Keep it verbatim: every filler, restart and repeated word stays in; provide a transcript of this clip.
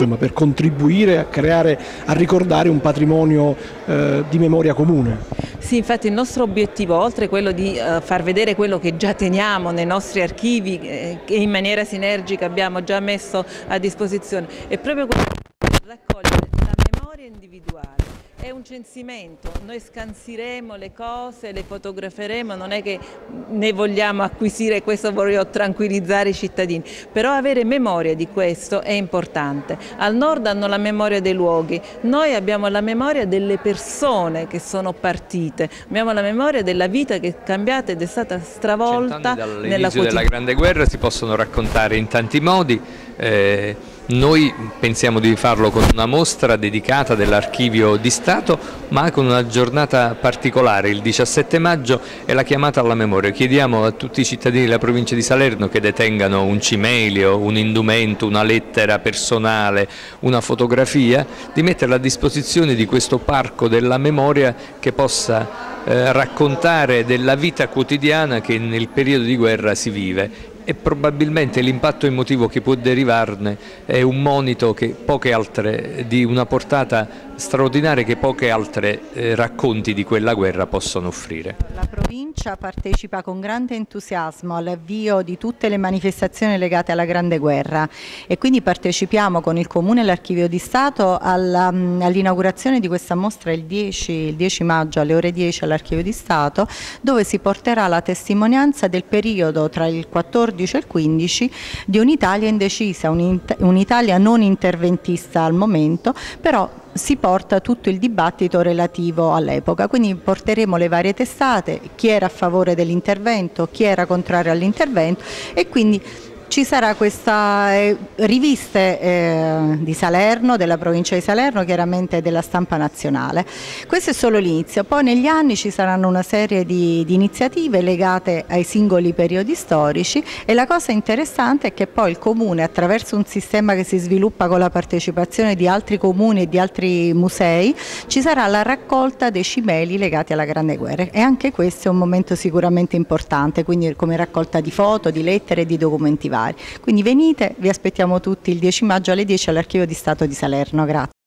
insomma, per contribuire a creare, a ricordare un patrimonio eh, di memoria comune. Sì, infatti il nostro obiettivo, oltre quello di uh, far vedere quello che già teniamo nei nostri archivi eh, che in maniera sinergica abbiamo già messo a disposizione, è proprio quello di raccogliere la memoria individuale. È un censimento, noi scansiremo le cose, le fotograferemo, non è che ne vogliamo acquisire questo, voglio tranquillizzare i cittadini, però avere memoria di questo è importante. Al nord hanno la memoria dei luoghi, noi abbiamo la memoria delle persone che sono partite, abbiamo la memoria della vita che è cambiata ed è stata stravolta nella quotidianità. Dall'inizio della Grande Guerra si possono raccontare in tanti modi. Eh, Noi pensiamo di farlo con una mostra dedicata dell'Archivio di Stato, ma con una giornata particolare, il diciassette maggio, è la chiamata alla memoria. Chiediamo a tutti i cittadini della provincia di Salerno che detengano un cimelio, un indumento, una lettera personale, una fotografia, di metterla a disposizione di questo parco della memoria che possa eh, raccontare della vita quotidiana che nel periodo di guerra si vive. E probabilmente l'impatto emotivo che può derivarne è un monito che poche altre, di una portata straordinaria, che poche altre eh, racconti di quella guerra possono offrire. La provincia partecipa con grande entusiasmo all'avvio di tutte le manifestazioni legate alla Grande Guerra e quindi partecipiamo con il Comune e l'Archivio di Stato all'inaugurazione di questa mostra il dieci, il dieci maggio alle ore dieci all'Archivio di Stato, dove si porterà la testimonianza del periodo tra il quattordici e il quindici di un'Italia indecisa, un'Italia non interventista al momento, però si porta tutto il dibattito relativo all'epoca, quindi porteremo le varie testate, chi era a favore dell'intervento, chi era contrario all'intervento, e quindi ci sarà questa eh, riviste eh, di Salerno, della provincia di Salerno, chiaramente della stampa nazionale. Questo è solo l'inizio, poi negli anni ci saranno una serie di, di iniziative legate ai singoli periodi storici, e la cosa interessante è che poi il Comune, attraverso un sistema che si sviluppa con la partecipazione di altri comuni e di altri musei, ci sarà la raccolta dei cimeli legati alla Grande Guerra, e anche questo è un momento sicuramente importante, quindi come raccolta di foto, di lettere e di documenti vari. Quindi venite, vi aspettiamo tutti il dieci maggio alle dieci all'Archivio di Stato di Salerno. Grazie.